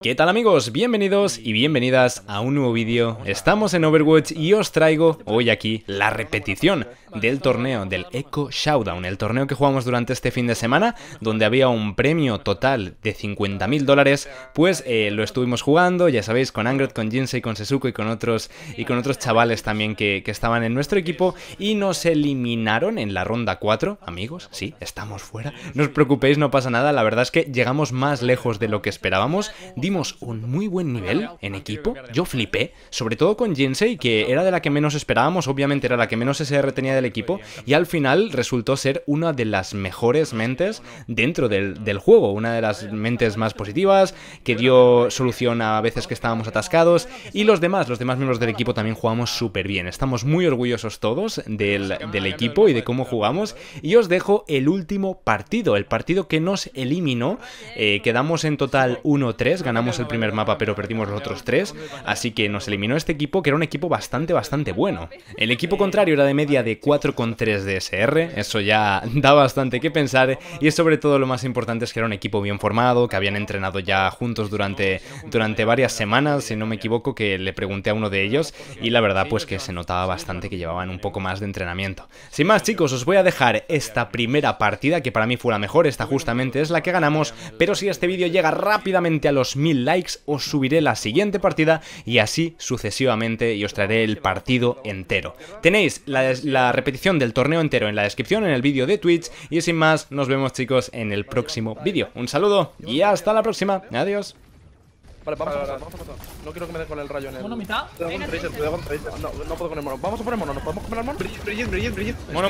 ¿Qué tal amigos? Bienvenidos y bienvenidas a un nuevo vídeo. Estamos en Overwatch y os traigo hoy aquí la repetición del torneo del Echo Showdown, el torneo que jugamos durante este fin de semana, donde había un premio total de $50.000, pues lo estuvimos jugando, ya sabéis, con Angred, con Jinsei, con Sesuko y con otros chavales también que estaban en nuestro equipo, y nos eliminaron en la ronda 4, amigos, sí, estamos fuera, no os preocupéis, no pasa nada, la verdad es que llegamos más lejos de lo que esperábamos, dimos un muy buen nivel en equipo, yo flipé, sobre todo con Jinsei, que era de la que menos esperábamos, obviamente era la que menos SR tenía del equipo, y al final resultó ser una de las mejores mentes dentro del juego, una de las mentes más positivas, que dio solución a veces que estábamos atascados, y los demás miembros del equipo también jugamos súper bien, estamos muy orgullosos todos del equipo y de cómo jugamos, y os dejo el último partido, el partido que nos eliminó, quedamos en total 1-3, ganamos el primer mapa pero perdimos los otros 3, así que nos eliminó este equipo, que era un equipo bastante bueno. El equipo contrario era de media de 4,3 de SR, eso ya da bastante que pensar, y sobre todo lo más importante es que era un equipo bien formado, que habían entrenado ya juntos durante varias semanas, si no me equivoco, que le pregunté a uno de ellos, y la verdad pues que se notaba bastante que llevaban un poco más de entrenamiento. Sin más chicos, os voy a dejar esta primera partida, que para mí fue la mejor, esta justamente es la que ganamos, pero si este vídeo llega rápidamente a los 1000 likes, os subiré la siguiente partida y así sucesivamente, y os traeré el partido entero. Tenéis la repetición del torneo entero en la descripción, en el vídeo de Twitch, y sin más, nos vemos chicos en el próximo vídeo. Un saludo y hasta la próxima. Adiós. Vale, vamos a pasar. No quiero que me den con el rayo en el... ¿Mono mitad? No puedo con el mono. Vamos a por el mono. ¿Nos podemos comer al mono? Brigitte. Mono.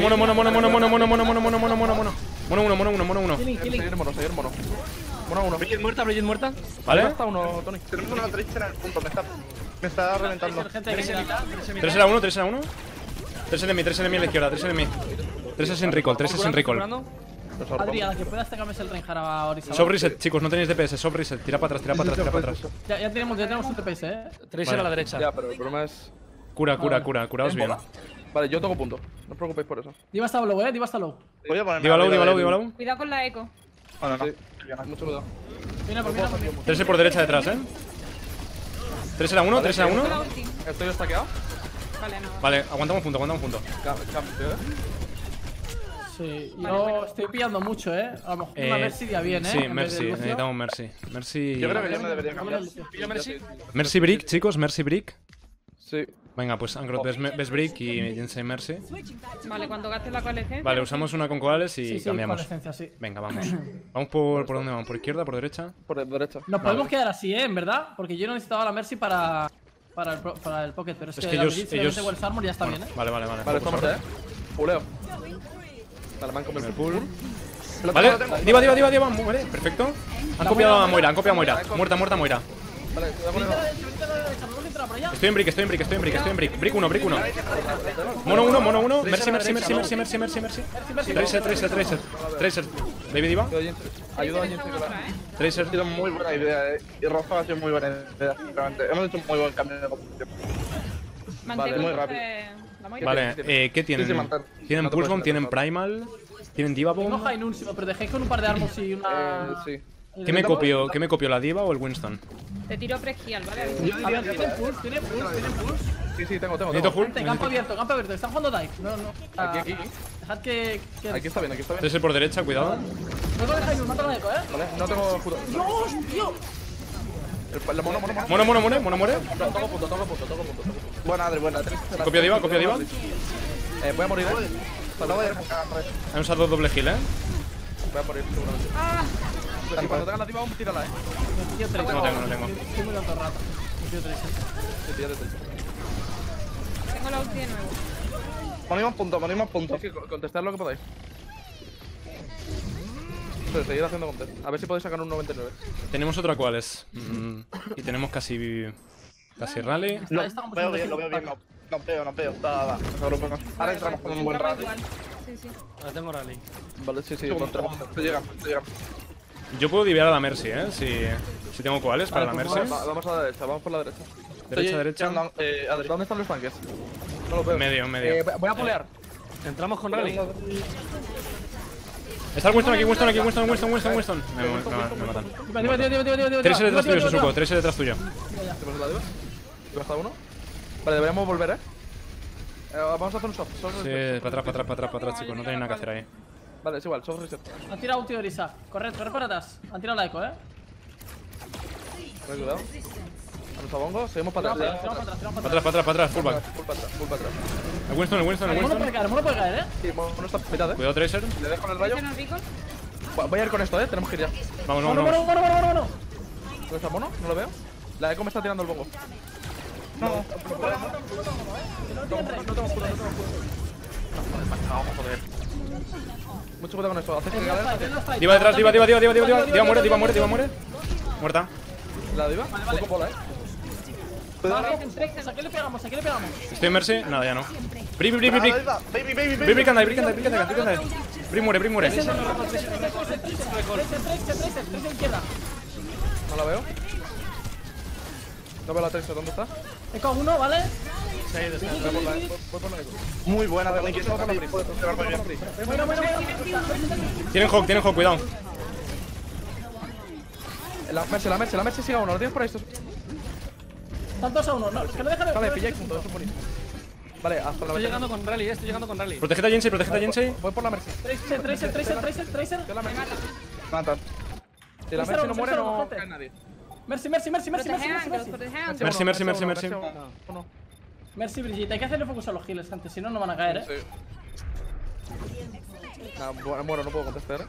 Seguir el mono. Mono uno. Brigitte muerta. ¿Vale? Está uno, Tony. Tenemos una Tracer en el punto. Me está reventando. 3 era 1. 3 enemy a la izquierda, 3 enemy. 3 es en recall, 3 es en recall. Adrián, que puedas sacarme el Reinhardt a Orisa. Soft reset, chicos, no tenéis DPS, soft reset. Tira para atrás. Ya tenemos un TPS, Tracer a la derecha. Ya, pero el problema es... Curaos bien. Vale, yo toco punto. No os preocupéis por eso. Diva está low, Diva está low. Voy a ponerme... Diva low. Cuidado con la eco. Bueno, no. Mucho cuidado. Viene por mí. 3 por derecha detrás, 3 era 1. Estoy destaqueado. Vale, no. Vale, aguantamos punto. Sí, yo estoy pillando mucho, a lo mejor una Mercy ya bien, Sí, Mercy, necesitamos Mercy. Yo creo que ya me debería cambiar. Mercy Brick, chicos, Mercy Brick. Sí. Venga, pues Angro, ves Brick y Jinsei Mercy. Vale, cuando gastes la coalescencia. Vale, usamos una con coales y Sí, cambiamos. coalescencia, sí. Venga, vamos. ¿Vamos por dónde vamos? ¿Por izquierda, por derecha? Por derecha. Nos podemos quedar así, en verdad, porque yo no necesitaba la Mercy para el Pocket, pero es que ellos Wells Armor ya está bien, Vale. Vale, estamos, Puleo. Dale, man, come el Pool. Vale, Diva, muere, perfecto. Han copiado a Moira, Muerta Moira. Vale, cuidado con el... Estoy en brick. Brick 1. Mono 1. Mercy. Tracer. David Diva. Ayuda a Jinsei. Tracer. Ha sido muy buena idea, Y Rafa ha sido muy buena idea, realmente. Hemos hecho un muy buen cambio de composición. Mantén muy rápido. la Moira. Vale, ¿qué tienen? Sí, mantar. Tienen Pulse Bomb, tienen Primal, tienen Diva Tengo Bomb. High Noon, pero dejéis con un par de armos y una... Sí. ¿Qué me copió, la Diva o el Winston? Te tiro pregial, ¿vale? A ver, tienen pulse. Sí, tengo. Necesito full. Campo abierto, están jugando dive. No. Aquí. Dejad que... Aquí está bien. Tracer por derecha, cuidado. No tengo High Noon, mátalo de eco, Vale, no tengo escudo. ¡Dios, tío! El mono. Mono muere. Toco punto. Buena. Copio Diva. Voy a morir, Han usado doble heal, Voy a morir, seguramente. Y cuando tengas la diva, tírala, Me pillo 3. No tengo. Estoy muy tanto rato. Me pillo 3. Tengo la ulti de nuevo. Ponemos punto. Sí, contestad lo que podáis. Seguir haciendo contest. A ver si podéis sacar un 99. Tenemos otra cuales. Y tenemos casi rally. Lo veo bien. No veo. Va. Ahora entramos con un buen rally. Sí. Ahora tengo rally. Vale, sí. Entramos. Llegamos. Yo puedo diviar a la Mercy, si tengo cuales para la Mercy. Vamos a la derecha, vamos por la derecha. Derecha. Adri, ¿dónde están los tanques? No lo veo. Medio. Voy a pulear. Entramos con rally. Está el Winston aquí, Winston. Me matan. Tracer detrás tuyo, Suzuko. Tracer detrás tuyo. ¿Te pasas la diva? ¿Te basta uno? Vale, deberíamos volver, vamos a hacer un soft. Sí, para atrás, chicos. No tenéis nada que hacer ahí. Vale, es igual, soft reset. Han tirado ulti de Orisa. Corred para atrás. Han tirado la eco, Ten cuidado. Vamos a bongo, seguimos para atrás. Para atrás, full back. Full para atrás. El Winston. El mono puede caer, Sí, mono está mitad, Cuidado, Tracer. Le dejo el rayo. ¿Tiene el beacon? Voy a ir con esto, tenemos que ir ya. Vamos. Mono. ¿Dónde está mono? No lo veo. La eco me está tirando el bongo. No tengo cura. Joder. Mucho cuidado con esto. Haces que galera. Diva detrás, Diva muere. Muerta. La diva. Poco bola, ¿A qué le pegamos? Estoy en Mercy. Nada, ya no. Brick. Brick and die. Brick muere. Tracer izquierda. No la veo. No veo la Tracer, ¿dónde está? Eco 1, ¿vale? Voy por la eco. Muy buena, Dani. Que está muy bien. Tienen Hawk, cuidado. La Mercy sigue a uno. Lo tienes por ahí. Están 2 a 1. No, que no dejan de. Vale, pilláis juntos, eso es bonito. Vale, hasta la Estoy llegando con rally, Protégete a Jensei. Voy por la Mercy. Tracer. Yo la Mercy. Matan. Si la Mercy no muere, no cae nadie. Mercy. Protegean, que los protegean. Mercy. Uno. Mercy, Brigitte. Hay que hacerle focus a los healers antes, si no, no van a caer, Sí. Muero, no puedo contestar.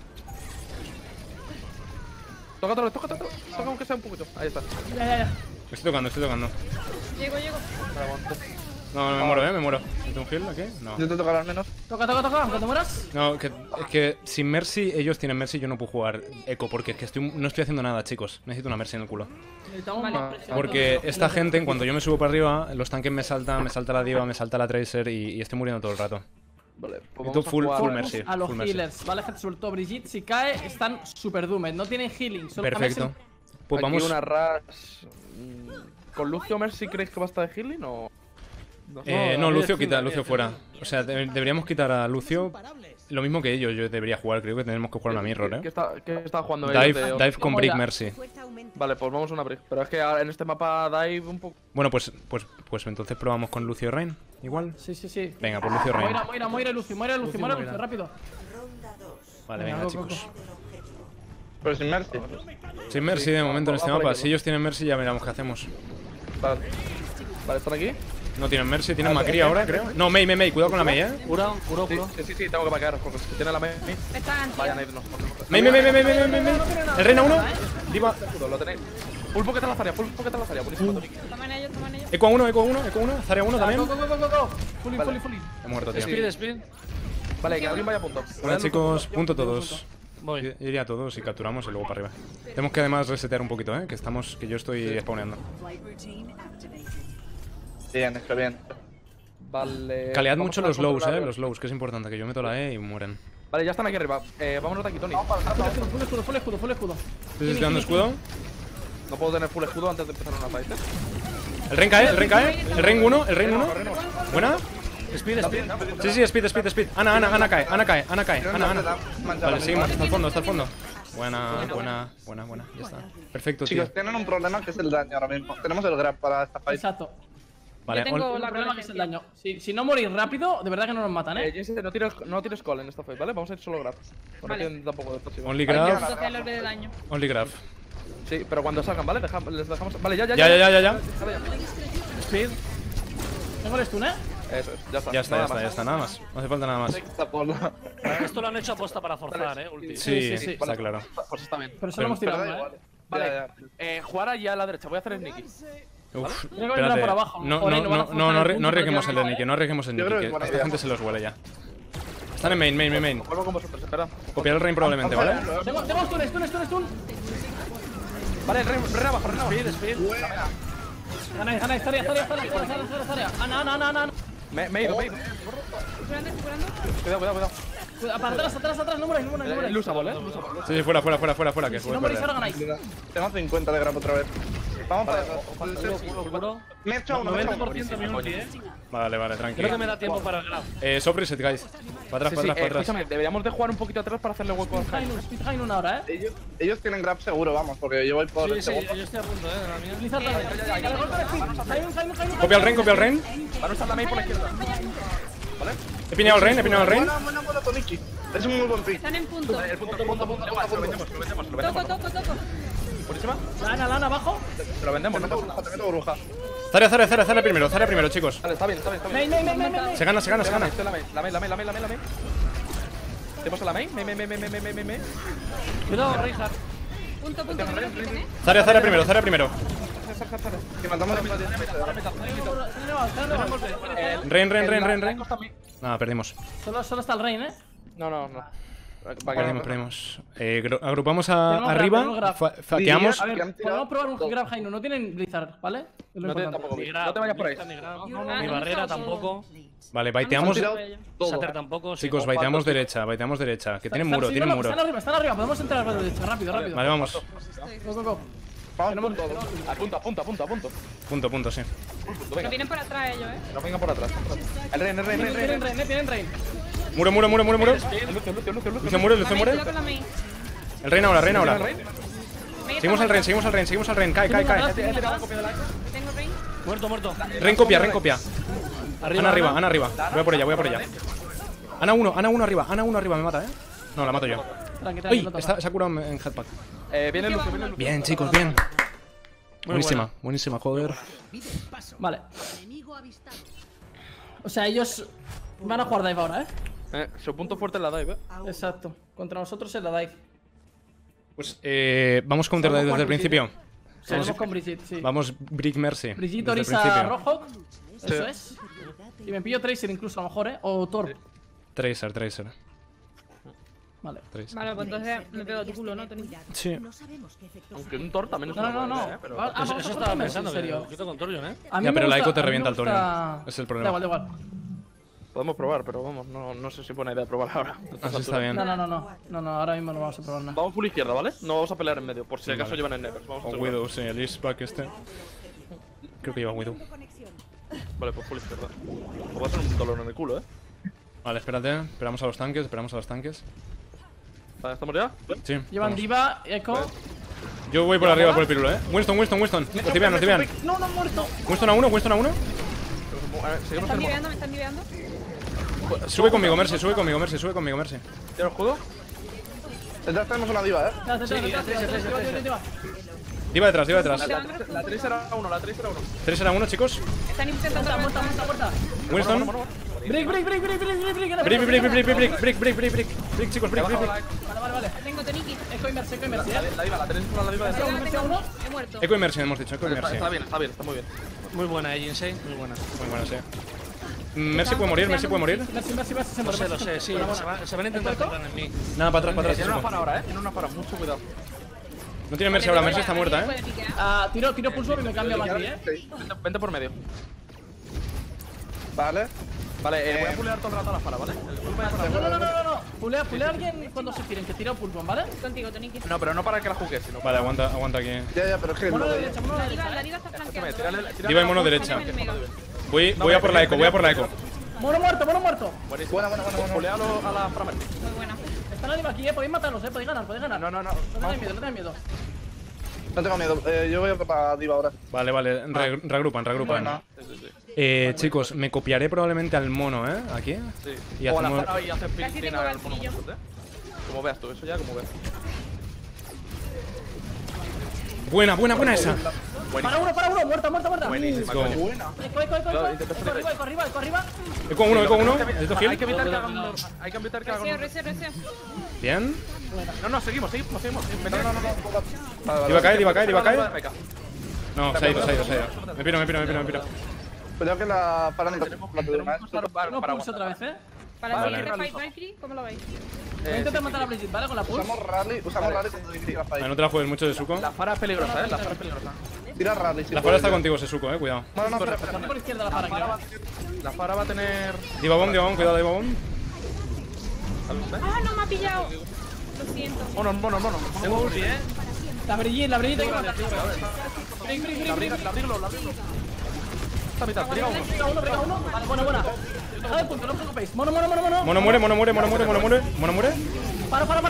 Tócatelo. Toca aunque sea un poquito. Ahí está. Ya. Estoy tocando. Llego. Vale, aguanta. No, me muero. ¿Tengo un heal aquí? No. Yo te tocaré al menos. Toca, aunque te mueras. No, es que sin Mercy, ellos tienen Mercy, yo no puedo jugar Echo, porque es que no estoy haciendo nada, chicos. Necesito una Mercy en el culo. Necesitamos Vale. más presión. Porque esta gente, en cuanto yo me subo para arriba, los tanques me salta la Diva, me salta la Tracer y estoy muriendo todo el rato. Vale, pues Necesito full Focus Mercy. a los full Mercy. healers, ¿vale? Gente, sobre todo Brigitte, si cae, están super doomed. No tienen healing. Solo Perfecto. Pues Aquí vamos. una Rush. ¿Con Lucio Mercy creéis que va a estar de healing o...? No, Lucio quita, Lucio fuera. O sea, deberíamos quitar a Lucio. Lo mismo que ellos, yo debería jugar. Creo que tenemos que jugar una mirror, ¿Qué está jugando ellos de- Dive con Brick Mercy. Vale, pues vamos a una brick. Pero es que en este mapa Dive un poco... Bueno, pues entonces probamos con Lucio Rain. Igual. Sí. Venga, pues Lucio Rain. Moira, Lucio, rápido. Vale, venga, go, chicos. Pero sin Mercy. Sin Mercy de momento en este Vamos por mapa. aquí, Si ellos tienen Mercy, ya veremos qué hacemos. Vale, ¿están aquí? No tienen Mercy, tienen Macri ahora, creo. No, Mei, cuidado con la Mei, Curo. Sí, tengo que vaquear. Porque si tiene la Mercy... Están Vayan a irnos. Mei. El reina 1. Diva. Lo tenéis. Full pocket a la Zarya, buenísimo, Tony. Toman ellos. Eco 1. Zarya 1 también. Go. Fully. He muerto, tío. Speed. Vale, que alguien vaya a punto. Bueno, chicos, punto todos. Voy. Yo iría a todos y capturamos y luego para arriba. Tenemos que además resetear un poquito, que yo estoy spawneando. Bien, está bien. Vale. Calead vamos mucho a la los lows, controla, los lows, que es importante, que yo meto la E y mueren. Vale, ya están aquí arriba. Vámonos de aquí, Tony. Full escudo. ¿Estoy dando escudo? No puedo tener full escudo antes de empezar una fight. El Rein cae. El Rein 1. Buena. Speed. Sí, speed. Ana cae. Ana. Vale, seguimos, hasta el fondo. Buena. Ya está. Perfecto, tío. Chicos, tienen un problema que es el daño ahora mismo. Tenemos el grab para esta fight. Exacto. Vale, Yo tengo El la problema que es el coherencia. daño. Si no morís rápido, de verdad que no nos matan, Jesse, no tires call en esta fight, ¿vale? Vamos a ir solo grab. No Vale. tienen tampoco de próximo. Only grab. 12 logros de daño. Only grab. Sí, pero cuando salgan, ¿vale? Les dejamos. Vale, ya. Ya. Speed. Tengo el stun, Eso es, Ya está, nada más. No hace falta nada más. Esto lo han hecho aposta para forzar, ulti. Sí, sí. está claro. Pues está bien. Pero solo hemos tirado, Vale, jugar allá a la derecha. Voy a hacer el Nicky. Uf, Tiene que venir por abajo. no arriesguemos el de Nicky, Yo creo que que buena esta idea. gente se los huele ya. Están en main. Vuelvo con vosotros, espera. Copiar el Rein probablemente, ¿vale? Tengo stun. Vale, re abajo. Speed. Ganáis, Zarya. Ana. Me he ido. Curando. Cuidado. Para atrás, no muráis. Ilusable, Sí, fuera, que Si no morís ahora ganáis. Tengo 50 de grab otra vez. Vamos para Vale, atrás. Seguro. Me he hecho uno, me he hecho uno. 90% mi ulti, Vale, Creo que tranquilo. me da tiempo para el grab. Sopreset, guys. Para atrás, Sí, para atrás, para atrás. escúchame, deberíamos de jugar un poquito atrás para hacerle hueco al Jaime. Speed High ahora, Ellos tienen grab seguro, vamos, porque yo voy por Sí, el sí, segundo. yo estoy a punto, de la mía. Blizzard también. Copia el Rein, copia el Rein. Van a usar la main por la izquierda. ¿Vale? He piñado el Rein, he piñado el Rein. Buena, Toniki. Es un muy buen pick. Están en punto. El punto. Lo vendemos. Toco. Buenísima. Lana, abajo. Lo vendemos, Te ¿no? meto burbuja. Zara primero, chicos. Vale, está bien. Main. Se gana. La main. Tenemos a la main. Main. Cuidado, Reinhardt. Punto, que me lo quiten, Zara primero. Que matamos Rein. Nada, perdimos. Solo está el Rein, No. Perdimos. Agrupamos Tenemos arriba, grab. faqueamos. A ver, podemos probar un grab High. No tienen Blizzard, ¿vale? Es lo No tiene importante. tampoco. Ni grab, No te vayas por ahí. ni grab, Ah, ni no, barrera no, tampoco. Vale, baiteamos. Sater tampoco. sí. Chicos, baiteamos derecha. Que tienen muro, Están arriba, podemos entrar a la derecha, rápido. Vale, vamos. Go. Punto. Punto, sí. Pero vienen por atrás ellos, No vengan por atrás. El Rein. Tienen Rein. Muro. Lucio. Lucio muere. Cuidado con la main. El Rein ahora. Main Seguimos al está Rein. Cae. Tengo Rein. Muerto. Rein copia. Ana arriba. Voy a por ella. Ana uno arriba, me mata, No, la mato yo. Tranqui, Uy, se ha curado en headpack. Viene Lucio. Bien, chicos, bien. Buenísima, joder. Vale. O sea, ellos van a jugar dive ahora, Su punto fuerte es la dive, Exacto. Contra nosotros es la dive. Pues vamos counter dive desde el principio. Seguimos con Brigitte, sí. Vamos Brick Mercy. Brigitte, desde el Orisa, principio. Rojo. Eso es. Y me pillo Tracer incluso, a lo mejor, O Torb. Tracer. Vale. Vale, pues entonces me pego a tu culo, ¿no, Tony? Sí. Aunque un Thor también es una buena idea, pero... Eso estaba pensando, en serio. Con Torjon, A mí Ya, me pero la gusta- eco te a mí revienta me el gusta- Torjon. Es el problema. Da igual. Podemos probar, pero vamos, no sé si buena idea probar ahora. Así está bien. No, ahora mismo no vamos a probar nada. Vamos full izquierda, ¿vale? No vamos a pelear en medio, por si acaso vale. llevan el Nevers. Vamos a O asegurar. Widow, sí, el Eastback este. Creo que lleva Widow. Vale, pues full izquierda. Os va a hacer un dolor en el culo, Vale, espérate. Esperamos a los tanques. Vale, ¿estamos ya? Sí. Llevan vamos. Diva, Echo. Yo voy por arriba por el pirulo, Winston. Nos tibian. No, muerto. Winston a uno. Seguimos Me están diveando. Sube conmigo, Mercy. ¿Ya lo juego? Detrás tenemos una diva, Diva detrás. La 3 era 1, 3 era 1, chicos. Están intentando Muerta. Winston. Break. Brick, chicos, brick. Vale. Tengo Toniki. Echo y Mercy, La diva, la 3 es la diva de Tengo he muerto. Eco y Mercy, hemos dicho. Eco y Mercy. Está bien, está muy bien. Muy buena, Jinsei. Muy buena. Muy buena, sí. Mercy puede morir. Mercy, se Lo muere. sé, sí. Se van a intentar centrar en mí. Nada, para atrás. Tiene una Chico. para ahora, Tiene una para, mucho cuidado. No tiene Mercy ahora. Mercy está muerta, Puede piquear. Tiro pulso y me cambio aquí, Vente por medio. Vale. Vale, voy a pulear todo el rato a la para, ¿vale? No. Pulea a alguien cuando se tiren, que tira pulpón, ¿vale? Contigo, Toniki. No, pero no para que la juegues, sino Vale, aguanta aquí. Ya, pero es que Mono lo de de... derecha, La diva está flanqueando. tírale Diva y mono derecha. Sácame el mega. Voy a por la eco. Mono muerto. Buenísimo. Buena. Pulealo a la para. Muy buena. Están arriba aquí, podéis matarlos, podéis ganar. No. No tengáis miedo. No tengo miedo. Yo voy a para diva ahora. Vale. Regrupan. Chicos, me copiaré probablemente al mono, Aquí. Sí. Y O a la hacemos... para y hacer Casi pin tengo al el mono. pillo. Como veas tú, eso ya como veas. Buena esa. Para uno, muerta. Buenísima, Go. coño. Buena. Eco arriba. Eco uno. ¿Esto Hay heal? que evitar que hagan... Hay que evitar que hagan... Reseo. Bien. No, seguimos. Diva cae. Venga. No, se ha ido. Me piro. Cuidado que la para no la pedimos. No pulso otra vez, Para el Vale. siguiente fight Valkyrie, ¿cómo lo veis? Voy a intentar matar a Brigitte, ¿vale? Con la pulse. Usamos rally cuando dividimos la Vale, fight. no te la juegues mucho de Suko. La fara es peligrosa, La fara es peligrosa. Tira rally. La fara está contigo, Sesuko, cuidado. No, espera. Por izquierda la para, creo. La fara va a tener... Diva bomb, cuidado, Diva bomb. ¡Ah, no me ha pillado! Lo siento. Mono. Tengo ulti, La Brigitte hay que matar. La abrigo. Esta mitad, briga uno. Briga uno. Vale, buena. Dejad el punto, no os preocupéis. Mono muere. Mono muere. Para. Para.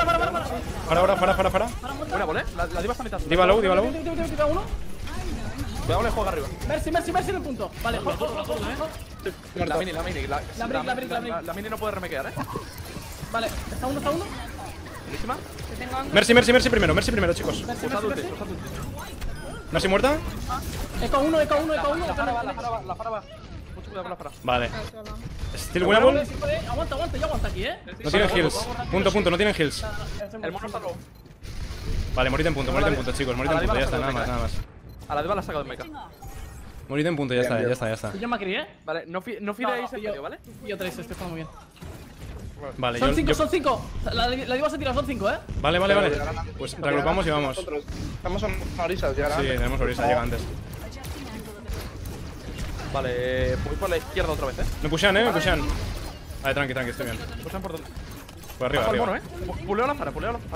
Buena, ¿vale? La diva está a mitad. Diva low. Diva uno. Cuidado, le juega arriba. Mercy en el punto. Vale, La mini. La mini no puede remequear, Vale, está uno. Buenísima. Te tengo ángulo. Mercy primero, chicos. Usa ulti. Mercy muerta. Eco uno. La fara va. Mucho cuidado con la fara. Vale. Still winnable. Aguanta, yo aguanto aquí, No tienen heals. Punto, no tienen heals. El mono está low. Vale, morid en punto, chicos. Morid en punto, ya está, nada más. A la diva la ha sacado de mecha. Morid en punto, ya está. Yo me crié. Vale, no fideéis en medio, ¿vale? Yo 3, este está muy bien. Vale, Son 5. La diva se tira, son 5, Vale. Pues reagrupamos y vamos. Sí, Estamos en orisas, llegará. tenemos Orisa, llega antes. Vale, voy por la izquierda otra vez, Me pushean, me pushean. Vale, tranqui, estoy bien. Pushan por donde. Por arriba. El mono, Puleo la fara.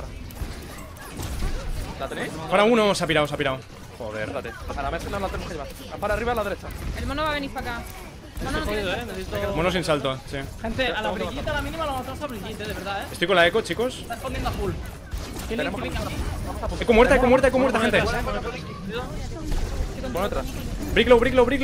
¿La tenéis? Para uno se ha pirado. Joder. Espérate. A la mesa no la tenemos que llevar. Para arriba a la derecha. El mono va a venir para acá. Estoy jodido, necesito... Mono sin salto, sí. Gente, a la brillita, a la mínima, lo matamos a Brigitte, de verdad, Estoy con la eco, chicos. Está escondiendo a full. Tenemos Eco muerta, gente. Bueno, atrás. Brick low.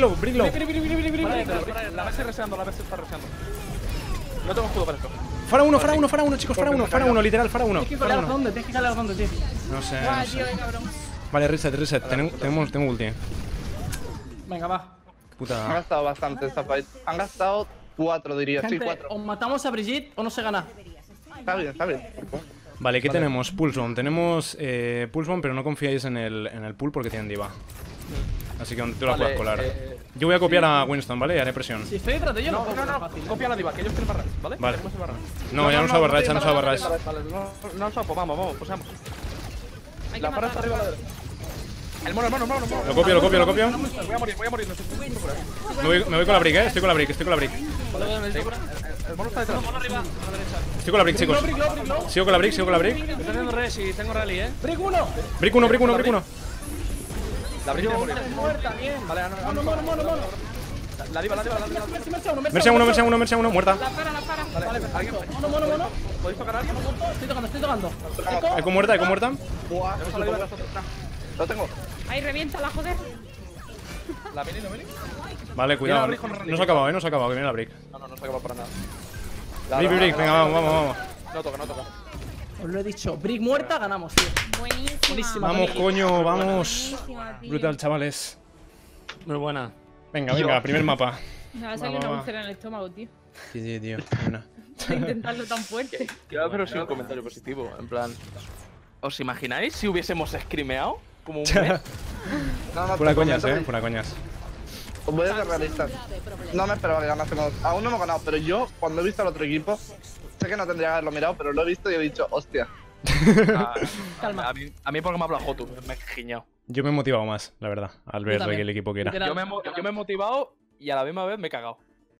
Vale, la base reseando, está reseando. No tengo escudo para esto. Fara uno, chicos, fara uno, literal, fara uno. Tienes que calar dónde, tío. No sé. Tío, qué cabrón. Vale, reset. Tengo ulti. Venga, va. Han Puta. gastado bastante esta fight. Han gastado 4, diría. Sí, Gente, 4. o matamos a Brigitte o no se gana. Está bien. Vale, ¿qué tenemos? Pulse Bomb. Tenemos Pulse Bomb, pero no confiáis en el pool porque tienen diva. Así que donde tú la puedas colar. Yo voy a copiar a Winston, ¿vale? Y haré presión. Si estoy detrás de ellos, No, puedo hacer fácil. copia la diva, que ellos quieren barrar, ¿vale? Vale. Queremos barrar. No, ya no usa barrage, Vale, no usa, pues vamos, pusamos. Hay que La fara está matarlo. arriba a la derecha. El mono. Lo copio. Voy a morir, no sé. Me voy con la brick, Estoy con la brick. El mono está detrás. Mono arriba, a la derecha. Estoy con la brick, chicos. Sigo con la brick. Estoy teniendo res y tengo rally, Brick 1. Brick uno. La brilla va a morir. Muerta, bien. Vale, Mono. La diva. Mercy a uno, Mercy a uno, muerta. La para. Vale, alguien. Mono. ¿Podéis tocar a alguien? Estoy tocando. Eco. Eco muerta. Tenemos a la diva nosotros. Lo tengo. Ahí revienta la joder. La mini. Vale, cuidado. No se ha acabado, que viene la brick. No se acaba para nada. Brick, venga, vamos. No toca. Os lo he dicho. Brick muerta, ganamos, tío. Buenísima. Vamos, coño, vamos. Buenísima, tío. Brutal, chavales. Muy buena. Venga, primer mapa. Me va a salir Va. una úlcera en el estómago, tío. Sí, tío. Buena. De intentarlo tan fuerte. Quiero haceros un comentario positivo, en plan... ¿Os imagináis si hubiésemos screameado? Como un mes. Pura coñas, Os voy a ser realista. No me esperaba que ganásemos. Aún no hemos ganado, pero yo, cuando he visto al otro equipo, sé que no tendría que haberlo mirado, pero lo he visto y he dicho, hostia. Calma. A mí porque me ha hablado Jotu, me he giñado. Yo me he motivado más, la verdad, al ver también. el equipo que era. Literal. Yo me he motivado y a la misma vez me he cagado.